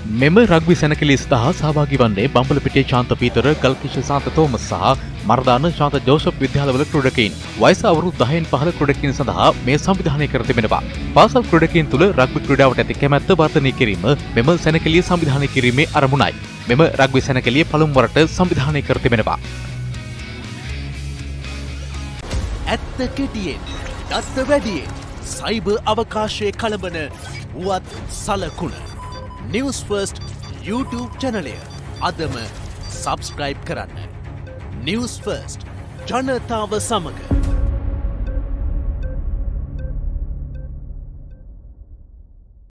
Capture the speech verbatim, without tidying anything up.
මෙම රග්බි සැනකෙළිය සඳහා සහභාගී වන්නේ බම්බලපිටිය ශාන්ත පීතර, ගල්කිෂ ශාන්ත තෝමස් සහ මර්දාන ශාන්ත ජෝසප් විද්‍යාලවල ක්‍රීඩකයින්. වයස අවුරුදු දහයෙන් පහළ ක්‍රීඩකයින් සඳහා මේ සංවිධානය කර තිබෙනවා. පාසල් ක්‍රීඩකයින් තුළ රග්බි ක්‍රීඩාවට ඇති කැමැත්ත වර්ධනය කිරීම මෙම සැනකෙළිය සංවිධානය කිරීමේ අරමුණයි. මෙම රග්බි සැනකෙළිය පළමු වරට සංවිධානය කර තිබෙනවා. ඇත්ත කෙටියෙන්, දත්ත වැඩියෙන්, සයිබර් අවකාශයේ කලබන වුවත් සලකුණ. නිවුස් ෆර්ස්ට් YouTube චැනලය අදම සබ්ස්ක්‍රයිබ් කරන්න. නිවුස් ෆර්ස්ට් ජනතාව සමග